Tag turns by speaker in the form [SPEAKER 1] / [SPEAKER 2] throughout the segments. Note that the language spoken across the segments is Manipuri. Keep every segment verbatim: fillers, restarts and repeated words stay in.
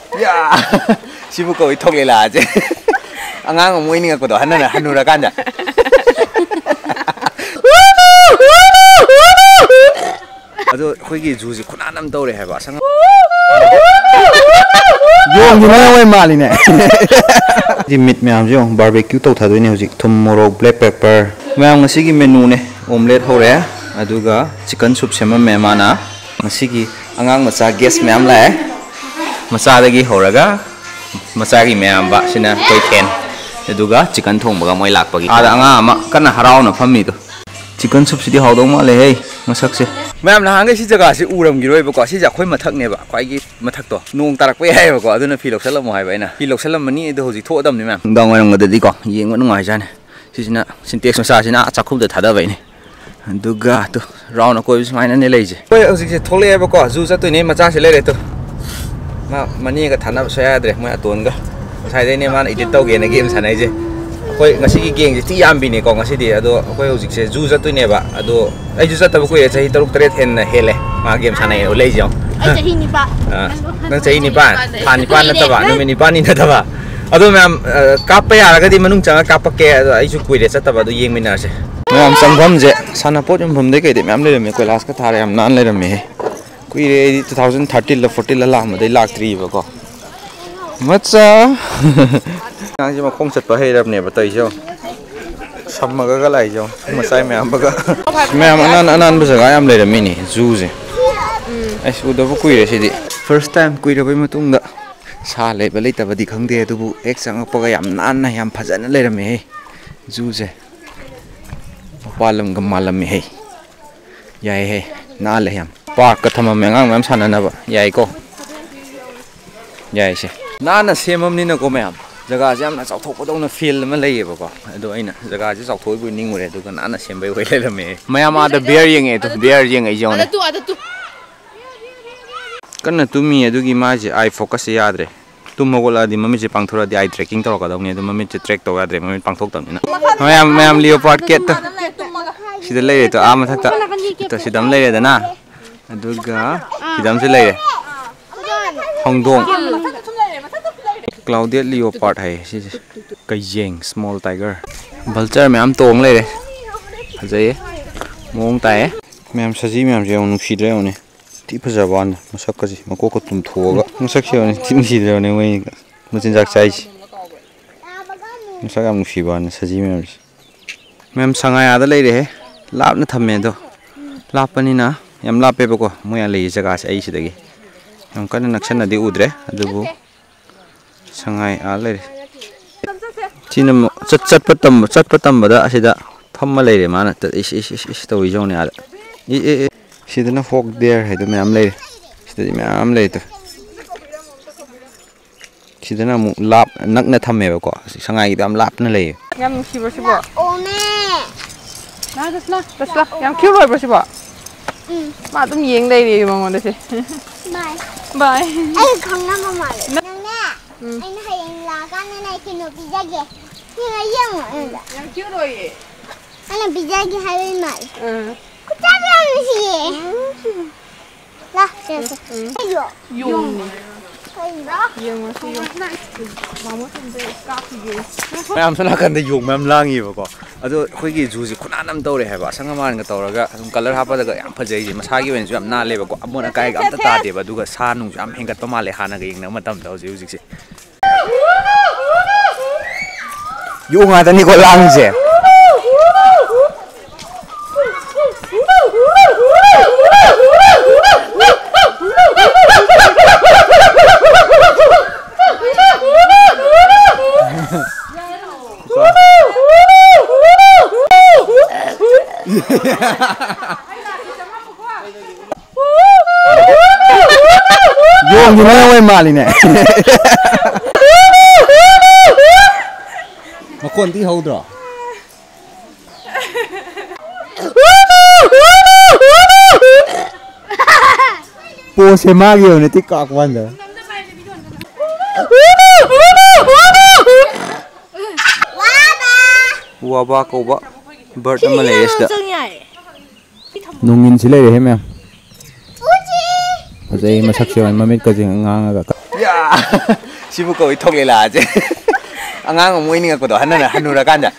[SPEAKER 1] 야, 시부거 이통이라 아제. 안gang mo ini ko do hanan hanura kanja. Ado khoigi juji khunanam tawre haba sang. Yong gina wai mali ne. Ji meat myam jong barbecue taw thadoi ne hojik thum morok black pepper. Myam ngasi gi menu ne omelette hore aduga chicken soup sema me mana ngasi gi angang macha guest myam la macha dagi horaga macha gi myam ba sina koi ten aduga chicken thong baga moi lak pagi ada anga ma kana harau na fammi do chicken soup sidi hawdo ma le hey masak se ma'am ना हांगे सी जगह से उरम गिरोय बको सी जा खोय मथक ने बा खाई गी मथक तो नोंग तारक पे हाय बको अदुना फी लोक्सल मो हाय बाइना फी लोक्सल मनी दो होजि थो दम ने मैम दांग वरंग ददि को येंग नुंगाय जाने सिसिना सिंटेक्स मसा सिना चाखुब द थादा बाइने दुगा तो राउंड कोय सुमाइना ने लेजे कोय होजि से थोले बको जु जतु ने मचा से लेरे तो मा मनी का थाना सयाद्रे मै अतोन गा साइदे ने मान एडिट तौगे ने गेम सानाय जे कोई ngasi gi geng ti yam bi ne ko ngasi de ado koi hojik se ju jatu ne ba ado ai ju jata ko ye chahi taruk tare hen na hele ma game sanai o lei jong ai chahi ni ba nang chahi ni ba than ni pa na ta ba no me ni pa ni na ta ba ado ma'am kap pa ya ga di manung changa kap pa ke ado ai ju kui re chata ba do yeng mi na se ma'am sangham je sana pot um phum de ke de ma'am le me koilas ka thare am nan le ram me kui re twenty thirteen la fourteen la la ma dai lak tri ba ko macha nang ji ma khong chat pa hei rab ne ba tai jo samma ga ga lai jo ma sai me am ba ga me am anan anan ba jaga yam le ra mi ni zu je ai su da bu kui re si di first time kui ra bai matung da sa le ba le ta ba di khang de du bu ek sang pa ga yam nan na yam phajana le ra me zu je palam ga malam me hei yai he na le yam park ka thama me ngang mam sana na ba yai ko yai se na na semam ni na ko me am jaga jam na chau thok podong na feel ma lei ba ko ado aina jaga ji chau thoi bu ning ure du na na sem bai hoi le me mayam ada bear yeng e to bear yeng ai jong na tu ada tu kana tu mi adu gi ma ji ai focus ya dre tu mogola di mami je pangthora di ai tracking to ka dong ne du mami je track to ya dre mami pangthok tam ni na mayam mayam leopard cat to sida lei to a ma thak ta to sidam lei da na adu ga sidam se lei hongdong Clouded leopard hai si kaijeng small tiger vulture ma'am तोंग ले रे फजै मोंग ताए मैम सजी मैम जे उनु सिद्रे उने ति फजबान मसक कजी मको को तुम थोगा मसक से उने तिम सिद्रे उने वइ मचिन जाक चाइ मसक आम सिबान सजी मैम मैम संगाय आदा ले रे लाप न थमे दो लापनी ना यम लापे बको मोया ले जगह से आई सिदगी हम कन नक्शन नदी उद्रे अदबु संगाय आ ले चिनम चट चट पतम चट पतम बदा असिदा थम ले रे माना त इस इस इस तो इजो ने आ इ इ सिदना फोक देयर है तो मैम ले सिदि मैम ले तो सिदना मु लाप नकना थमे बको संगाय दम लाप न ले यम सिबो सिबो ओने ना दसला दसला यम क्यू रोय बसिबो मा तुम येंग ले रे मंगोन दसे बाय बाय आई खंगना मा ले anh hay là con này này khi nó pizza kìa như là dương mà em chưa rồi anh làm pizza kìa hai bên mày ừ có chắc là gì đó xem xem cái gì dùng ma'am सना कंदे योग मैम लांगी बको अदो खोगी जुजी खुनानम तौरे है बा संगमान ग तौरगा कलर हापदगा याम फजै जी मसागी वेन याम ना लेबको अमोना काय गा अमता तादे बा दुगा सा नु याम हेंगत माले हाना ग यंगना मतम द हौजी हौजी से योग आ तनी को लांग जे Yung gimana way mali ne makon ti hold ra po se magyo ne ti kak wanda waba ko ba bird ma le is da nungin sila re he ma'am Pazay masak siya mamit ka jing ngang aga 야 시부 거의 톡레라 아제 안강 모이는 것도 하나는 한우라 간자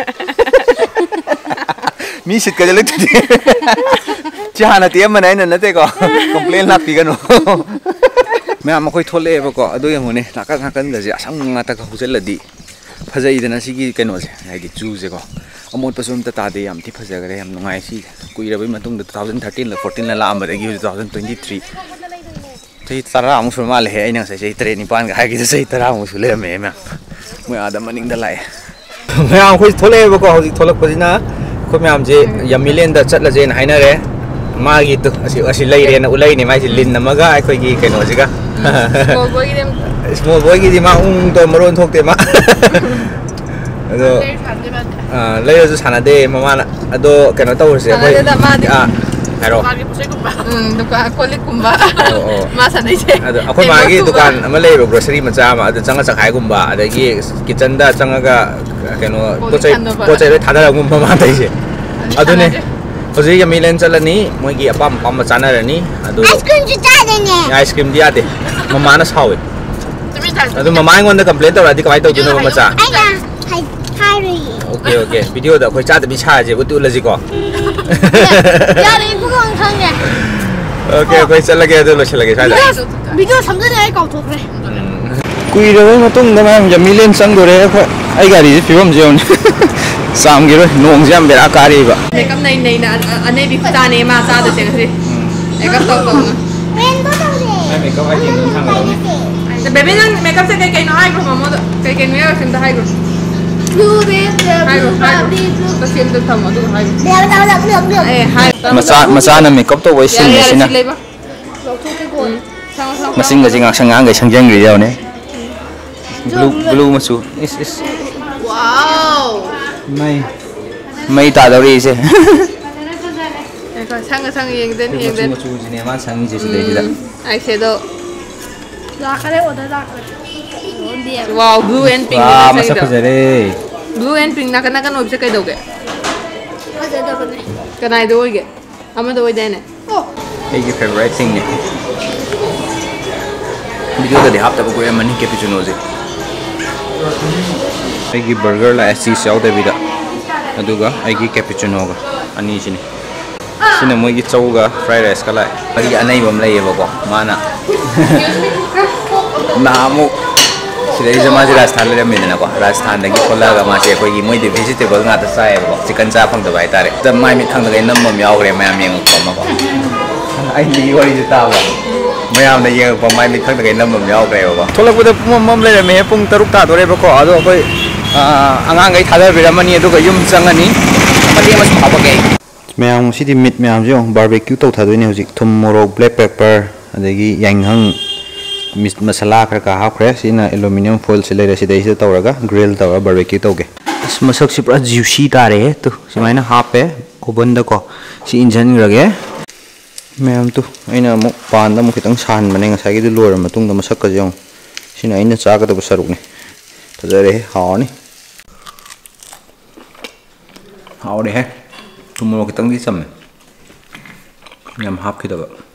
[SPEAKER 1] 미식 가져 르트디 지 하나 띠엄만 해는 나대고 컴플레인 납비가노 ma'am अखोई थोलेबको अदो यमोने नाका नाकन गजे असंग ngata ka hujaladi phajai dana sigi keno se haidi chu je ko amot pasum ta tade yam thi phajagare yam nungai si kuirabai matung twenty thirteen la fourteen la lam badagi twenty twenty-three sei tara amu surma le he aina sai sei tre ni pan ga hagi sei tara amu sule me me moi ada maning da lai ma'am अखोई थोलेबको हौजी थोलक पजिना खो मैम जे यमिलेन दा चटला जे हाइना रे मागी तो असी असी लई रे ना उलाई नि माइ लिन नमगा अखोई gi keno jiga small boy gi dem small boy gi di ma ung to maron thok te ma ado ah lei ju sana de mama na ado keno taw se boy ah haro ma gi pusai kumba um dukan kolik kumba ma sana je ado akhoi ma gi dukan ama lei grocery macha ma ado changa chakhai kumba adagi kitchen da changa ga keno pochai pochai re thadara gumba ma dai se ado ne Hoje ya milen chalani moi gi apam pam chana rani adu ice cream ju ta de ne ice cream dia de mama na sawe adu mama ngon da complain tawra di kai taw du no ma cha ai hai hari okay okay video da khoi cha da bi cha je bu tu la ji ko ya ni bu kong khang ne okay khoi chala ge adu lo chala ge sa da video samjane ai kaw thok re kui ro ma tung da ma ya milen sang do re khoi ai gari ji phibam je on Sam gitu, nong jam bera kari ba.
[SPEAKER 2] Makeup nai nai na ane bi kuta ne ma sa da sing sih. Makeup tau tau.
[SPEAKER 3] Rainbow tau deh.
[SPEAKER 1] Makeup aja yang nong tanggal ni.
[SPEAKER 2] The baby nang makeup se kai kai no hai ko mama da kai kai ne sim da hai ko.
[SPEAKER 3] Blue red
[SPEAKER 2] Hai ko hai ko.
[SPEAKER 3] blue.
[SPEAKER 2] Da sim da tham adu hai ko.
[SPEAKER 3] Dia tahu tak belum belum.
[SPEAKER 2] Eh hai.
[SPEAKER 1] Masa masa na makeup tu waisin ni sina. Masing gajing ang sangang gay sangjang gay ne. Blue blue masu. Is is.
[SPEAKER 2] Wow.
[SPEAKER 1] May may ta daw ri se.
[SPEAKER 2] Eh ko sang sang yeng den yeng den.
[SPEAKER 1] Masu masu ni ma sang je se dei da.
[SPEAKER 2] Ai shadow.
[SPEAKER 3] Dah kare udah dah kare. Oh dia.
[SPEAKER 2] Wow, blue and pink.
[SPEAKER 1] Wah, masa pujare.
[SPEAKER 2] Blue and pink na kana kana obse kai doge.
[SPEAKER 3] Ada dah kene.
[SPEAKER 2] Kana do ge. Ama do de ne.
[SPEAKER 3] Oh.
[SPEAKER 1] Hey, your favorite thing ni. Video da de hap ta ko ya mani cappuccino je. Aigi burger la cheese yaw de bida aduga aigi cappuccino ga ani sini sini moi gi chow ga fried rice kala agi anai bam lai ba ko mana namu sida jama ji rajasthan le me na ko rajasthan da gi khola ga ma che ko gi moi de vegetable nga ta sai ba chicken cha phang da bai tare da mai mi thang da ga nam mom yaw gre ma am yang ko ma ko ai li wari ji ta ba ma'am ने ये पमाई में खक गई नम याव गए हो थोलक बद मम मम ले मे पुंग तरुक ता दोरे बको अदो कोई अंगांग गई थादर बिरमनी अदो युम चंगनी मति मस फाब गई मैम सिदि मिट मैम जो बारबेक्यू तो थादोने हुजिक थुम मोरो ब्लैक पेपर अदगी यांगहंग मिस मसाला खर का हाखरे सिना एल्युमिनियम फॉइल से लेरे सिदai से तौरगा ग्रिल तौर बारबेक्यू तौगे मसक सि पुरा ज्यूसी तारे तो सिमाइना हापे ओवन द को सि इंजन रगे मैम तो अना अमुक पान अमुक खितंग सान बने ngसाई gi लोर मतुंग द मसक का जों सिना अना चाग द सरुक ने फजरे हावनी हावरे है तुम लोग खितंग gi चम यम हाफ खिदबा